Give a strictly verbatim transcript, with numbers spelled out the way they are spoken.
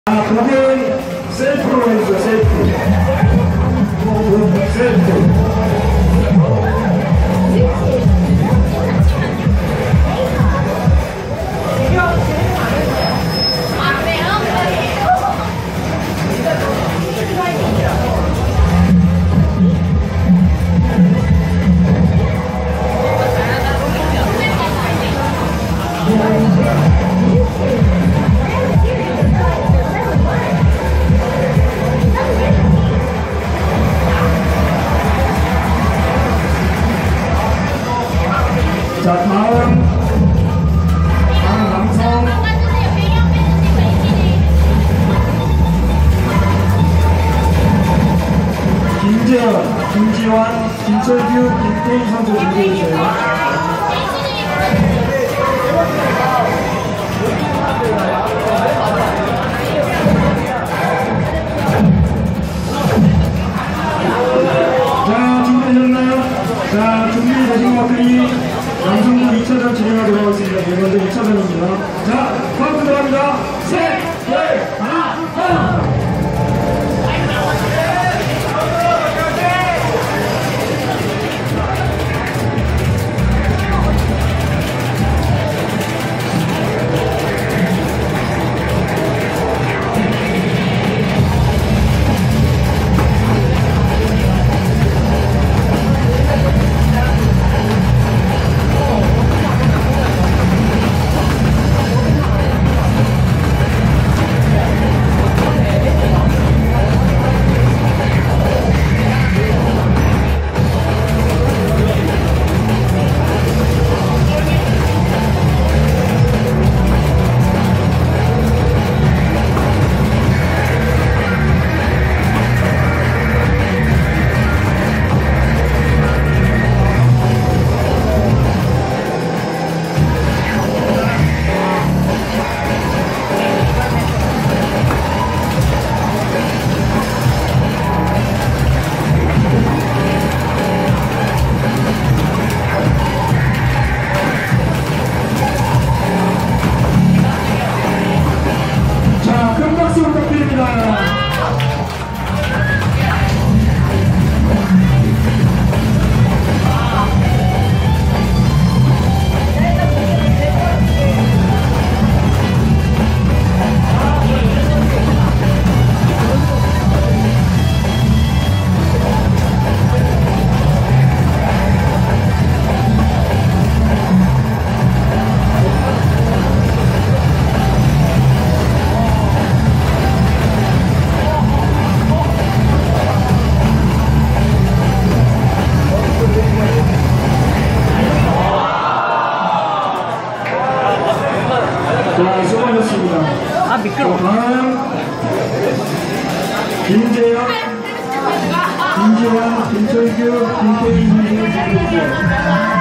아, 그게 셀프로 해주세요, 셀프. 셀프. 자, 다음 다음 남성 김재현, 김지환, 김철규, 김태희 선수 준비해주세요. 자, 준비되셨나요? 자, 준비되신 것들이 남성부 이 차전 진행하도록 하겠습니다. 네, 먼저 이 차전입니다. 자, 카운트 들어갑니다. 셋, 넷, 하나, 하나. 자, 수고하셨습니다. 아, 미끄러워. 다음 김재현, 김지환, 김철규, 김태희 선수를 준비해주세요.